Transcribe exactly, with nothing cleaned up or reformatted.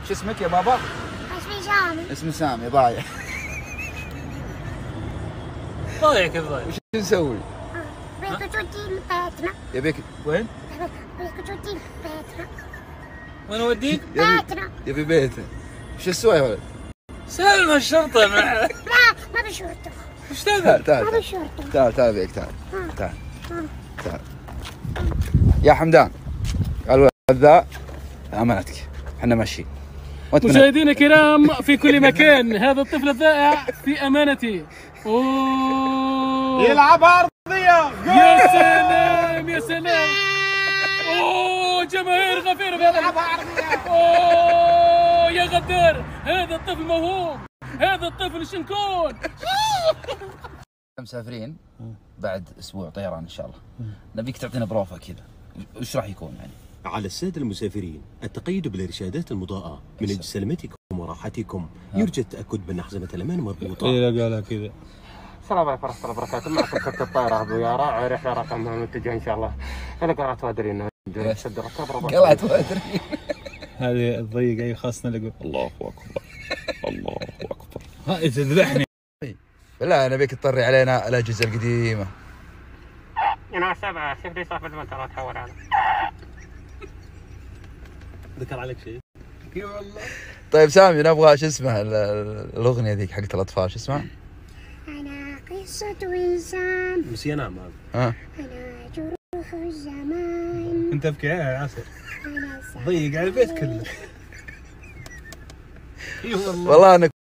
شو اسمك يا بابا؟ اسمي سامي. اسمي سامي ضايع. ضايع كيف ضايع؟ وش نسوي؟ بيك توديني بيتنا. يبيك وين؟ بيك توديني بيتنا. وين اوديك؟ بيتنا. يبي بيته. وش تسوي يا ولد؟ سلم الشرطة مع لا ما بشرطة. وش تبي؟ تعال تعال ما تعال بشرطة. تعال تعال بيك تعال تعال تعال يا حمدان الولد ذا امانتك احنا ماشيين. مشاهدينا الكرام في كل مكان، هذا الطفل الضائع في امانتي. اوه يلعب ارضيه. يا سلام يا سلام. اوه جماهير غفيره في هذا اوه يا غدار، هذا الطفل موهوب، هذا الطفل شنكون. مسافرين بعد اسبوع طيران ان شاء الله. نبيك تعطينا بروفه كذا، وش راح يكون يعني؟ على السادة المسافرين التقيد بالإرشادات المضاءة من أجل سلامتكم وراحتكم. يرجى التأكد بأن حزمة الأمان مربوطة. إيه لا قالها كذا. السلام عليكم ورحمة الله وبركاته. معكم كابتن الطائرة أبو يارا، رحلة رقم متجه إن شاء الله إلى قلعة وادرين. قلعة وادرين. هذه الضيقة أي خاصنا لقوا. الله أكبر الله أكبر. ها تذبحني. لا نبيك تطري علينا الأجهزة القديمة. أنا سبعة شوف لي صاحب المنطقة تحول على. ذكر عليك شيء؟ اي والله. طيب سامي نبغى شو اسمها الأغنية ذيك حقت الأطفال شو اسمها؟ أنا قصة إنسان. نسيان نعم هذا. ها. أنا جروح الزمان. أنت ابكي يا عسل. أنا ضيق على البيت كله. اي والله. والله انك